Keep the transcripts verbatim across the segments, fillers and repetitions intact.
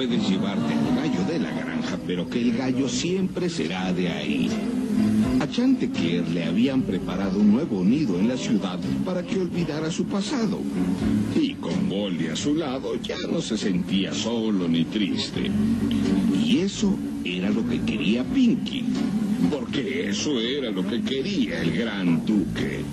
puedes llevarte al gallo de la granja, pero que el gallo siempre será de ahí. A Chanticleer le habían preparado un nuevo nido en la ciudad para que olvidara su pasado. Y con Goldie a su lado ya no se sentía solo ni triste. Y eso era lo que quería Pinky, porque eso era lo que quería el gran duque.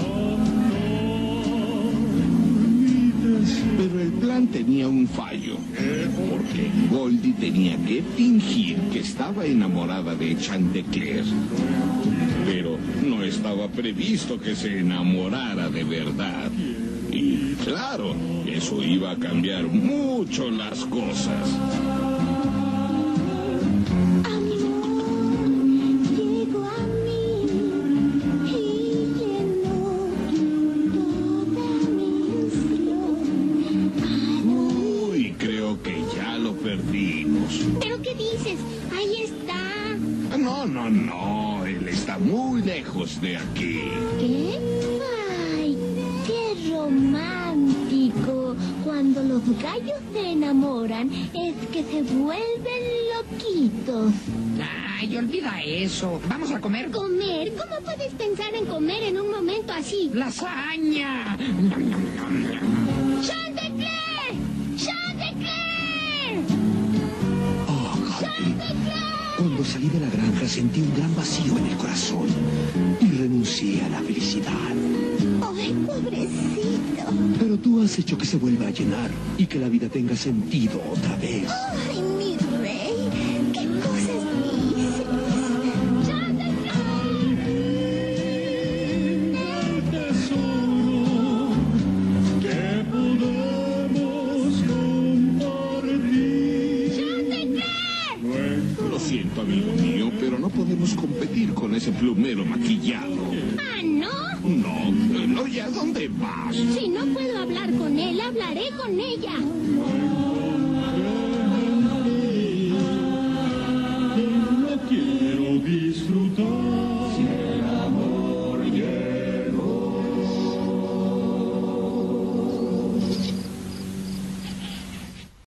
Pero el plan tenía un fallo, porque Goldie tenía que fingir que estaba enamorada de Chanticleer. Pero no estaba previsto que se enamorara de verdad. Y claro, eso iba a cambiar mucho las cosas. ¿Pero qué dices? Ahí está. No, no, no. Él está muy lejos de aquí. ¿Qué? ¡Ay! ¡Qué romántico! Cuando los gallos se enamoran es que se vuelven loquitos. Ay, olvida eso. Vamos a comer. ¿Comer? ¿Cómo puedes pensar en comer en un momento así? ¡Lasaña! ¡Chanticleer! ¡Chanticleer! Oh, Goldie. Cuando salí de la granja sentí un gran vacío en el corazón y renuncié a la felicidad. ¡Ay, pobrecito! Pero tú has hecho que se vuelva a llenar y que la vida tenga sentido otra vez. ¡Ay, mi rey! ¡Qué cosas dices! Lo siento, amigo mío, pero no podemos competir con ese plumero maquillado. ¿Ah, no? No, no, ¿y a dónde vas? Si no puedo hablar con él, hablaré con ella. No quiero disfrutar.